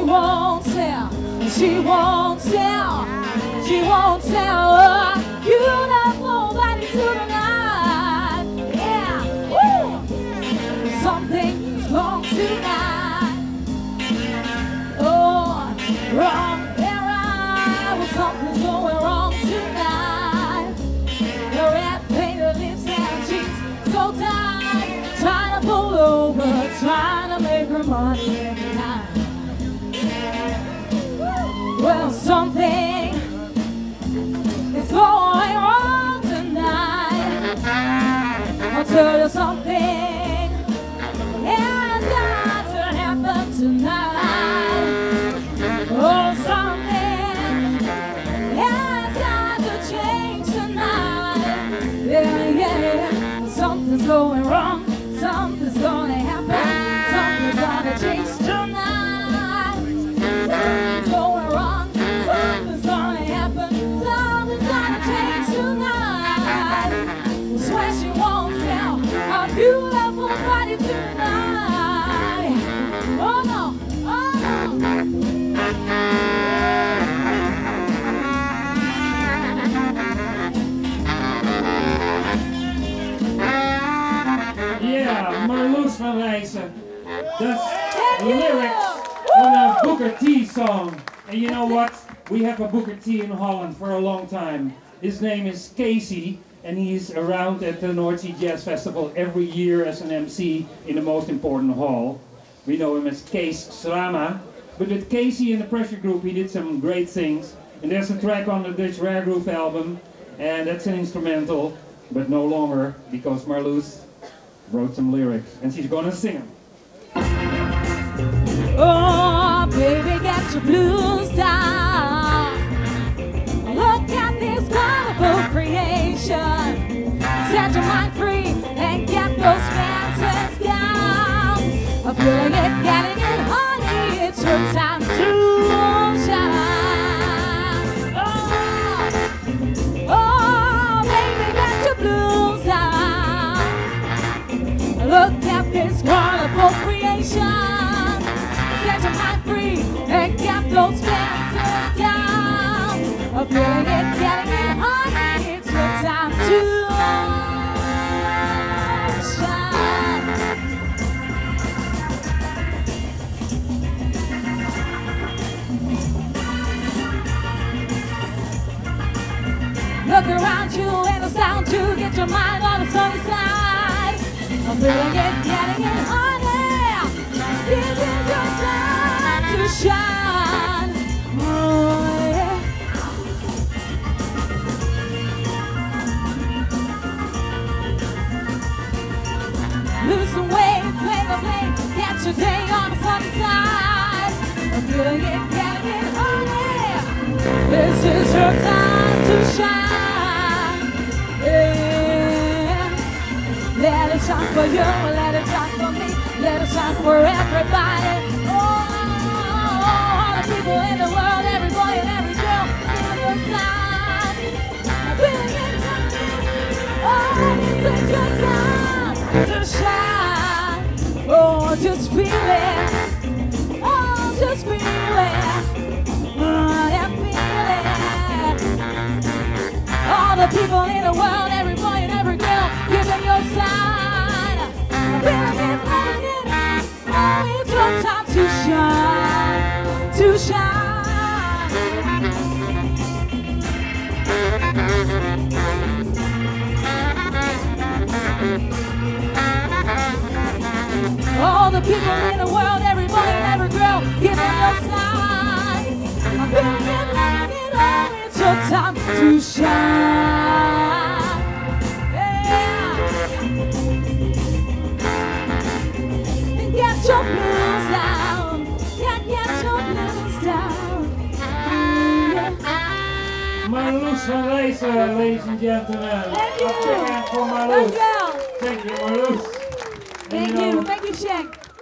won't tell, she won't tell, she won't tell you love nobody tonight. Yeah, woo! Something's wrong tonight. Oh, wrong and right. Well, something's going wrong tonight. Your red painted lips and cheeks so tight, trying to pull over, trying to make her money every night. Well, something is going wrong tonight. I'll tell you something, yeah, it's got to happen tonight. Oh, something, yeah, it's got to change tonight. Yeah, yeah, something's going wrong, something's gonna happen, something's gonna change tonight. Something's going wrong, something's gonna happen, something's gonna change tonight. I swear she won't tell a beautiful body tonight. Oh no, oh no. Yeah, Marloes van Rijssen. That's lyrics on a Booker T song. And you know what? We have a Booker T in Holland for a long time. His name is Casey, and he's around at the North Sea Jazz Festival every year as an MC in the most important hall. We know him as Kees Srama. But with Casey and the Pressure Group, he did some great things. And there's a track on the Dutch Rare Groove album, and that's an instrumental, but no longer, because Marloes wrote some lyrics, and she's gonna sing them. Oh, baby, get your blues down. Look at this wonderful creation. Set your mind free and get those fences down. I'm feeling it, getting it, honey. It's your time to shine. Oh, baby, get your blues down. Look at this wonderful creation. Set your mind free and get those fences down. I'm feeling it, getting it, honey. It's your time to shine. Look around you and it's time to get your mind on the sunny side. I'm feeling it, getting it, honey. This is your time to shine. Oh, yeah. Lose some weight, play the blade, get your day on the sunny side. I'm feeling it, getting it, honey. This is your time to shine. Yeah. Let it shine for you, let it shine for me. Let it shine for everybody. Oh, all the people in the world, every boy and every girl, give us a sign. Feeling it, oh, this is your time to shine. Oh, just feel it. Oh, just feel it. That feeling. All the people in the world, every boy and every girl, give them your sign. Feeling it, feeling it. Oh, it's your time to shine, to shine. All the people in the world, every boy and every girl, give them your sign. I'm feeling it, loving it, oh, it's your time to shine. Yeah. Get your blues down. Yeah, get your blues down. Yeah. Marloes van Rijssen, ladies and gentlemen. Thank you. A big hand for Marloes. Dankjewel. Thank you, Marloes. Thank you, Shank.